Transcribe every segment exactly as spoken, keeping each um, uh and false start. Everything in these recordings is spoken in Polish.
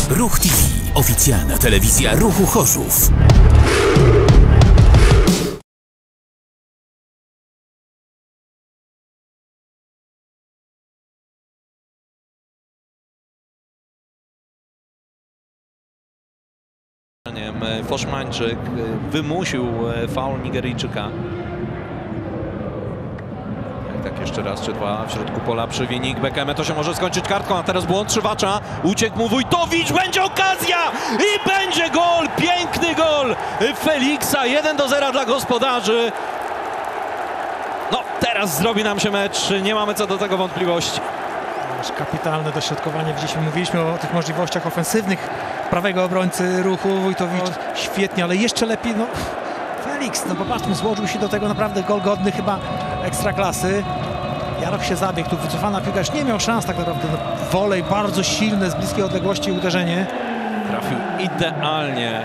Ruch T V. Oficjalna telewizja Ruchu Chorzów. Foszmańczyk wymusił faul Nigeryjczyka. Tak, jeszcze raz czy dwa w środku pola przy Wynik Bekeme. To się może skończyć kartką, a teraz błąd Trzywacza. Uciekł mu Wójtowicz, będzie okazja i będzie gol! Piękny gol Feliksa, jeden do zera dla gospodarzy. No, teraz zrobi nam się mecz, nie mamy co do tego wątpliwości. Kapitalne dośrodkowanie, widzieliśmy, mówiliśmy o tych możliwościach ofensywnych prawego obrońcy Ruchu. Wójtowicz świetnie, ale jeszcze lepiej, no Feliks, no popatrzmy, złożył się do tego naprawdę gol godny chyba ekstraklasy. Jarok się zabiegł, tu wycofana piłka, już nie miał szans tak naprawdę, no, wolej bardzo silne z bliskiej odległości uderzenie. Trafił idealnie.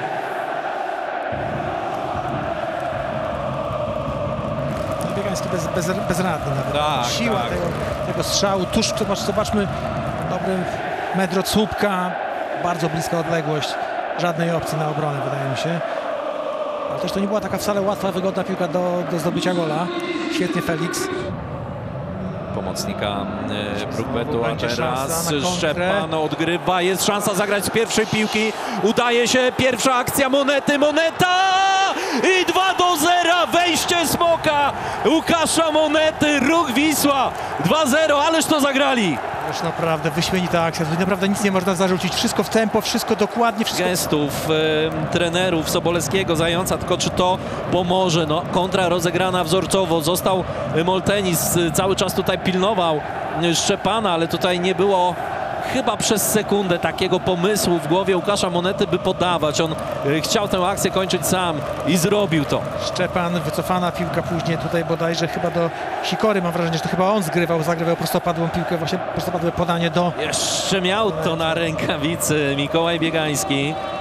Biegański bez, bez, bezradny nawet. Tak, Siła tak. Tego, tego strzału, tuż, zobacz, zobaczmy, dobry metr od słupka, bardzo bliska odległość, żadnej opcji na obronę, wydaje mi się. Ale też to nie była taka wcale łatwa, wygodna piłka do, do zdobycia gola. Świetnie Feliks. Pomocnika Brukbetu, a teraz na Szczepan odgrywa, jest szansa zagrać z pierwszej piłki, udaje się, pierwsza akcja Monety, Moneta i dwa do zera, wejście Smoka, Łukasza Monety, Ruch Wisła, dwa zero, ależ to zagrali. Już naprawdę wyśmienita akcja, tutaj naprawdę nic nie można zarzucić, wszystko w tempo, wszystko dokładnie, wszystko... Gestów e, trenerów Sobolewskiego, Zająca, tylko czy to pomoże? No, kontra rozegrana wzorcowo, został Moltenis, cały czas tutaj pilnował Szczepana, ale tutaj nie było chyba przez sekundę takiego pomysłu w głowie Łukasza Monety, by podawać. On e, chciał tę akcję kończyć sam i zrobił to. Szczepan, wycofana piłka później tutaj bodajże chyba do Sikory, mam wrażenie, że to chyba on zgrywał, zagrywał prostopadłą piłkę, właśnie prostopadłe podanie do... Jeszcze miał to na rękawicy Mikołaj Biegański.